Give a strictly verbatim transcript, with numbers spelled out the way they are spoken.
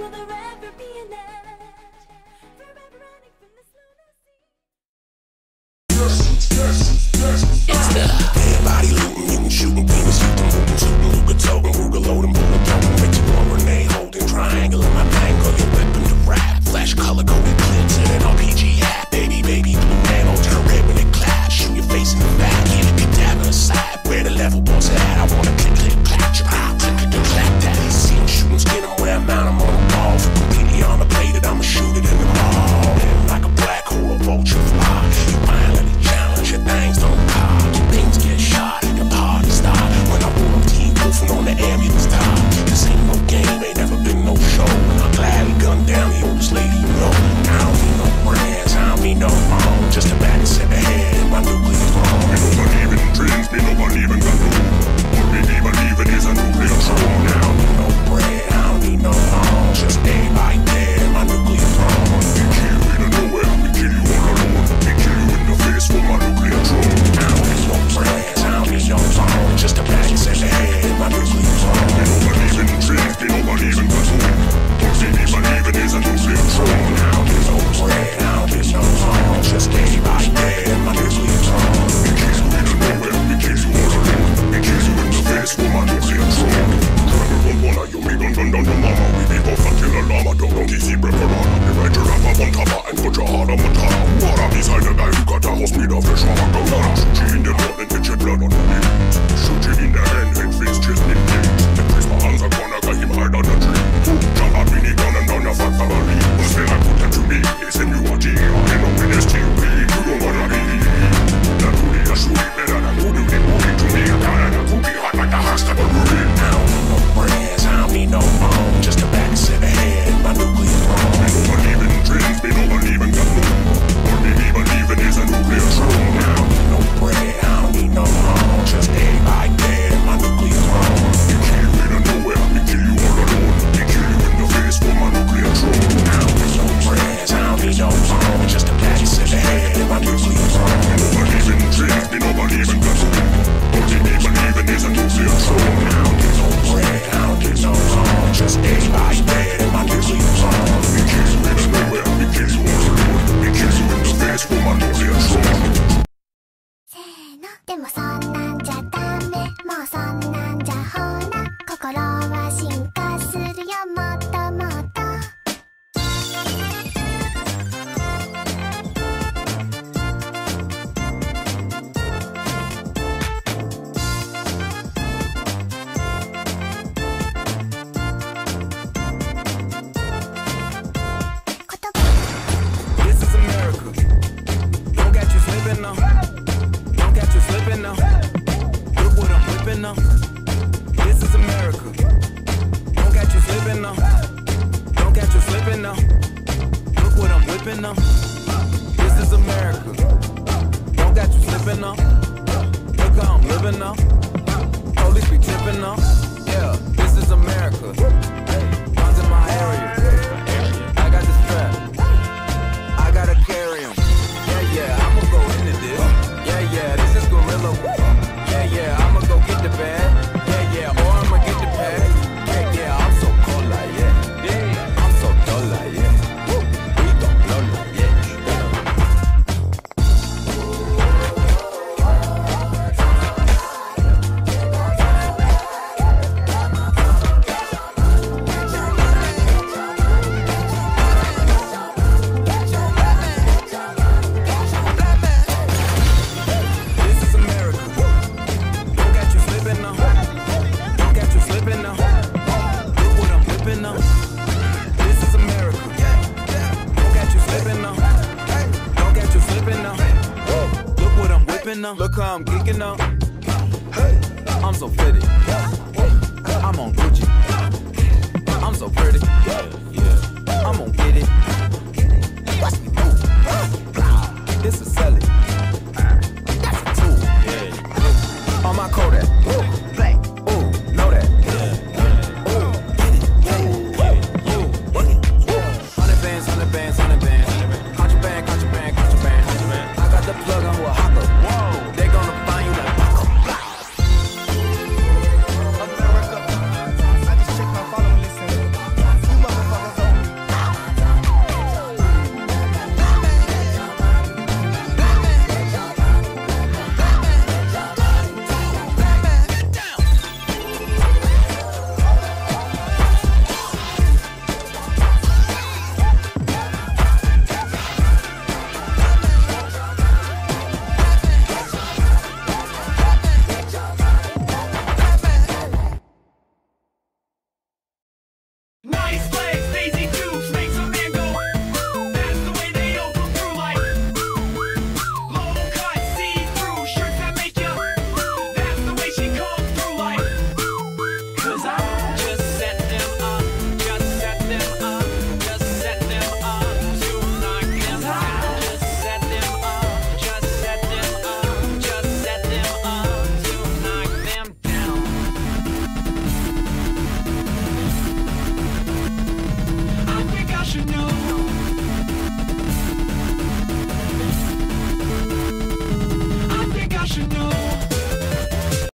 Will there ever be an end? Forever running from this lunacy. It's the everybody looting, getting shooting, penis shooting, moving, shooting, Luka toting, Ruger loading, bullet throwing, Richard one Renee holding, triangle in my bangle, your weapon to rap, flash color coded clips in an R P G hat, baby, baby, blue nano, turn red when it clash, shoot your face in the back, hit a cadaver aside, where the level boss at, I wanna click, click, clap, chip, ah, click, click, click, clap, that, see him shooting, skin him where I'm out, I'm on the ball, completely on the plate, I'ma shoot it in the ball, like a black hole, a vulture fly, you finally challenge your things don't pop, your things get shot, your party start, when I roll up team wolfing on the ambulance top, this ain't no game, ain't never been no show, and I gladly gun down the oldest lady you know, I don't need no brands, I don't need no phone, just a back and set the head in my nuclear throne, ain't no believing in dreams, ain't no believing gun all we need believing is a nuclear throne, I don't need no bread, I don't need no phone, just everybody dead in my nuclear throne, we kill you in nowhere, we kill you all alone, we kill you in the face with my nuclear throne, I don't need no brands, I don't need no phone, just a back and set the head in my nuclear throne, ain't no believing in dreams, ain't no believing gun all we need believing is a nuclear throne, I don't need no bread, I don't need no phone, just everybody dead in my nuclear throne, we kill you in nowhere, we kill you all alone, we kill you in the face with my nuclear throne, Bola, you me gun gun down your mama. We be buff until a llama. Don't don't easy break her on. You ride your rap up on top and put your heart on my top. Water beside the guy who got a horse made of fresh water. Go down, shoot you in the morning, get your blood on the knee. Shoot you in the hand, and face just in the The Chris my hands are gonna get him hide on the tree. Jump out with the gun and down your fat family. What's the like put that to me? It's a new idea. I know when it's T V. You don't wanna be. That booty, that shoot it better than who do it. Moving to me, I can't. That booty hot like the house that will ruin. Now, no brands, I don't need no phone, just a back and set the head in my nuclear throne. We don't believe in dreams, we don't believe in gun all we need believing is a nuclear throne. I don't need no bread, I don't need no phone, just everybody dead in my nuclear throne. We kill you in nowhere, we kill you all alone, we kill you in the face for my nuclear throne. I don't need no brands, I don't need no phone, just a back and set the head in my nuclear throne. We don't believe in dreams, we don't believe in gun all we need believing is a nuclear throne. I don't need no bread, I don't need no phone, just everybody dead in my nuclear throne. We kill you in nowhere, we kill you all alone, we kill you in the face for my nuclear throne. せーのでもそんなんじゃダメもうそんなんじゃほら心は進化するよもっともっと This is America. Don't catch you slipping now. Don't catch you slipping now. Look what I'm whipping now. This is America. Don't catch you slipping now. Look how I'm living now. Police be tipping now. Yeah, this is America. Guns in my area. I got the strap. I gotta carry 'em. Yeah, yeah, I'ma go into this. Yeah, yeah, this is gorilla. Yeah, yeah, I'ma go get the bag. Yeah, yeah, or I'ma get the pad. Yeah, yeah, I'm so cold like yeah. Yeah, I'm so dull like yeah. Woo. We gon' blow like yeah. This is America. Don't catch you slipping now. Don't catch you slipping now. Look what I'm whipping now. This is America. Don't catch you slipping now. Don't catch you slipping now. Look what I'm whipping now. Look how I'm geeking now. I'm so fitted. I'm on Gucci. I'm so pretty. I'm gonna get it. Watch me move. This is selling. That's a tool. On my car.